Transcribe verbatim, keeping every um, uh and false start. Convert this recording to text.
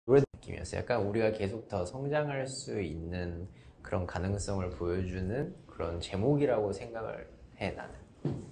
그런 느낌이었어요. 약간 우리가 계속 더 성장할 수 있는 그런 가능성을 보여주는 그런 제목이라고 생각을 해, 나는.